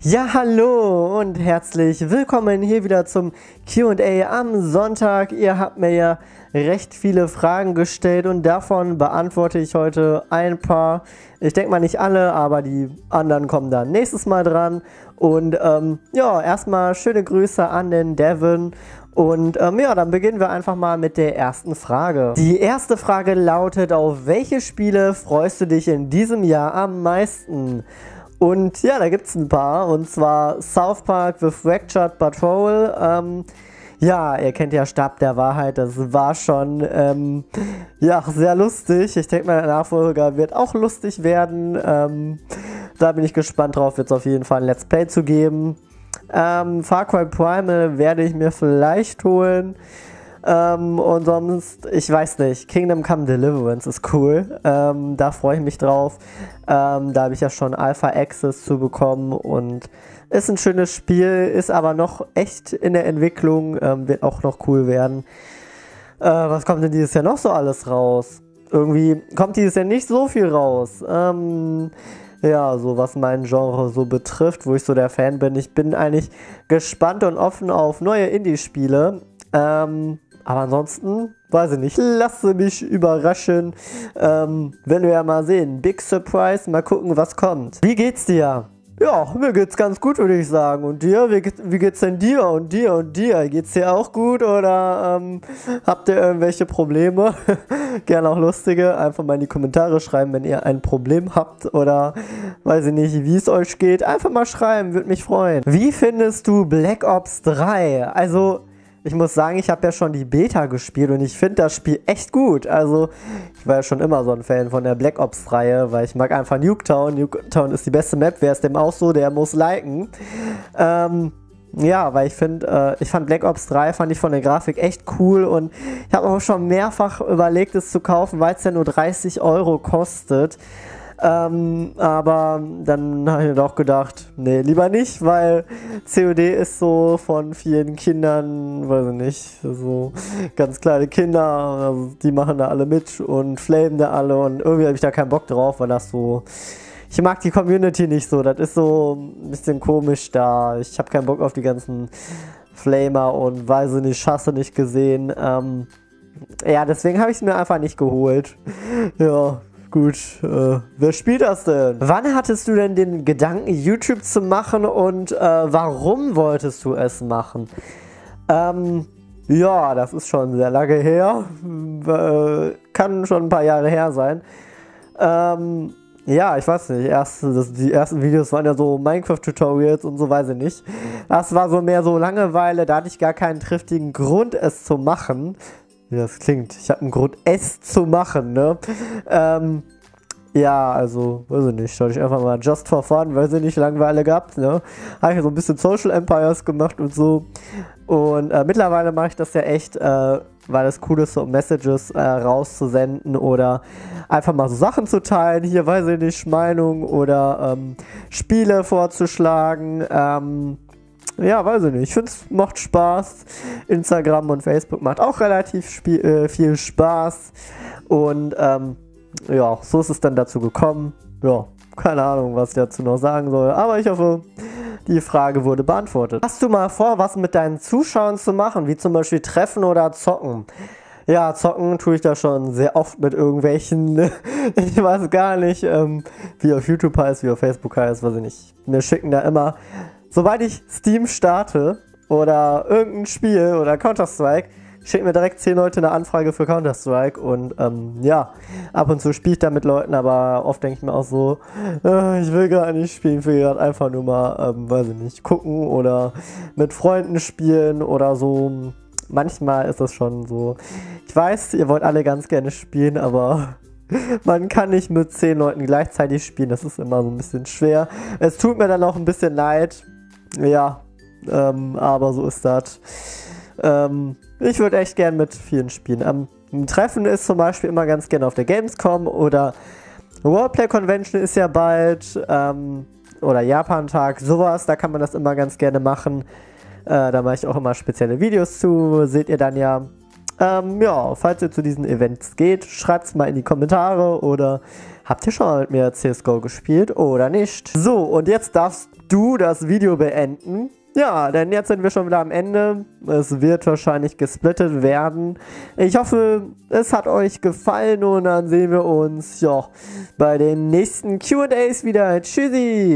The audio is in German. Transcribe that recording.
Ja, hallo und herzlich willkommen hier wieder zum Q&A am Sonntag. Ihr habt mir ja recht viele Fragen gestellt und davon beantworte ich heute ein paar. Ich denke mal nicht alle, aber die anderen kommen dann nächstes Mal dran. Und ja, erstmal schöne Grüße an den Devin. Und ja, dann beginnen wir einfach mal mit der ersten Frage. Die erste Frage lautet: Auf welche Spiele freust du dich in diesem Jahr am meisten? Und ja, da gibt es ein paar, und zwar South Park The Fractured But Whole. Ja, ihr kennt ja Stab der Wahrheit, das war schon ja, sehr lustig. Ich denke mal, der Nachfolger wird auch lustig werden. Da bin ich gespannt drauf, wird es auf jeden Fall ein Let's Play zu geben. Far Cry Primal werde ich mir vielleicht holen. Und sonst, ich weiß nicht, Kingdom Come Deliverance ist cool, da freue ich mich drauf. Da habe ich ja schon Alpha Access zu bekommen und ist ein schönes Spiel, ist aber noch echt in der Entwicklung, wird auch noch cool werden. Was kommt denn dieses Jahr noch so alles raus? Irgendwie kommt dieses Jahr nicht so viel raus. Ja, so was mein Genre so betrifft, wo ich so der Fan bin. Ich bin eigentlich gespannt und offen auf neue Indie-Spiele. Aber ansonsten, weiß ich nicht, lasse mich überraschen. Werden wir ja mal sehen. Big Surprise, mal gucken, was kommt. Wie geht's dir? Ja, mir geht's ganz gut, würde ich sagen. Und dir? Wie geht's denn dir? Und dir? Und dir? Geht's dir auch gut? Oder habt ihr irgendwelche Probleme? Gerne auch lustige. Einfach mal in die Kommentare schreiben, wenn ihr ein Problem habt. Oder weiß ich nicht, wie es euch geht. Einfach mal schreiben, würde mich freuen. Wie findest du Black Ops 3? Also, ich muss sagen, ich habe ja schon die Beta gespielt und ich finde das Spiel echt gut. Also, ich war ja schon immer so ein Fan von der Black Ops-Reihe, weil ich mag einfach Nuketown. Nuketown ist die beste Map. Wer ist dem auch so, der muss liken. Ja, weil ich fand Black Ops 3 fand ich von der Grafik echt cool und ich habe auch schon mehrfach überlegt, es zu kaufen, weil es ja nur 30 € kostet. Aber dann habe ich mir doch gedacht, nee, lieber nicht, weil COD ist so von vielen Kindern, weiß ich nicht, so ganz kleine Kinder, also die machen da alle mit und flamen da alle und irgendwie habe ich da keinen Bock drauf, weil das so, ich mag die Community nicht so, das ist so ein bisschen komisch da, ich habe keinen Bock auf die ganzen Flamer und weiß ich nicht, Hasse nicht gesehen, ja, deswegen habe ich es mir einfach nicht geholt, ja. Gut, wer spielt das denn? Wann hattest du denn den Gedanken, YouTube zu machen und warum wolltest du es machen? Ja, das ist schon sehr lange her. Kann schon ein paar Jahre her sein. Ja, ich weiß nicht. Die ersten Videos waren ja so Minecraft-Tutorials und so, weiß ich nicht. Das war so mehr so Langeweile, da hatte ich gar keinen triftigen Grund, es zu machen. Wie das klingt. Ich habe einen Grund, es zu machen, ne? Ja, also, weiß ich nicht, schaue ich einfach mal just for fun, weil sie nicht Langeweile gehabt, ne? Habe ich so ein bisschen Social Empires gemacht und so. Und mittlerweile mache ich das ja echt, weil es cool ist, so Messages rauszusenden oder einfach mal so Sachen zu teilen. Hier, weiß ich nicht, Meinung oder Spiele vorzuschlagen. Ja, weiß ich nicht. Ich finde, es macht Spaß. Instagram und Facebook macht auch relativ viel Spaß. Und ja, so ist es dann dazu gekommen. Ja, keine Ahnung, was ich dazu noch sagen soll. Aber ich hoffe, die Frage wurde beantwortet. Hast du mal vor, was mit deinen Zuschauern zu machen? Wie zum Beispiel treffen oder zocken? Ja, zocken tue ich da schon sehr oft mit irgendwelchen, ich weiß gar nicht, wie auf YouTube heißt, wie auf Facebook heißt, weiß ich nicht. Mir schicken da immer, sobald ich Steam starte oder irgendein Spiel oder Counter-Strike, schicken mir direkt 10 Leute eine Anfrage für Counter-Strike und ja, ab und zu spiele ich da mit Leuten, aber oft denke ich mir auch so, ich will gar nicht spielen, ich will gerade einfach nur mal, weiß ich nicht, gucken oder mit Freunden spielen oder so. Manchmal ist das schon so, ich weiß, ihr wollt alle ganz gerne spielen, aber man kann nicht mit 10 Leuten gleichzeitig spielen, das ist immer so ein bisschen schwer. Es tut mir dann auch ein bisschen leid, ja, aber so ist das. Ich würde echt gern mit vielen spielen. Ein Treffen ist zum Beispiel immer ganz gerne auf der Gamescom oder Roleplay Convention ist ja bald oder Japan-Tag, sowas, da kann man das immer ganz gerne machen. Da mache ich auch immer spezielle Videos zu, seht ihr dann ja. Ja, falls ihr zu diesen Events geht, schreibt es mal in die Kommentare oder habt ihr schon mal mit mir CSGO gespielt oder nicht? So, und jetzt darfst du das Video beenden. Ja, denn jetzt sind wir schon wieder am Ende. Es wird wahrscheinlich gesplittet werden. Ich hoffe, es hat euch gefallen und dann sehen wir uns ja bei den nächsten Q&As wieder. Tschüssi!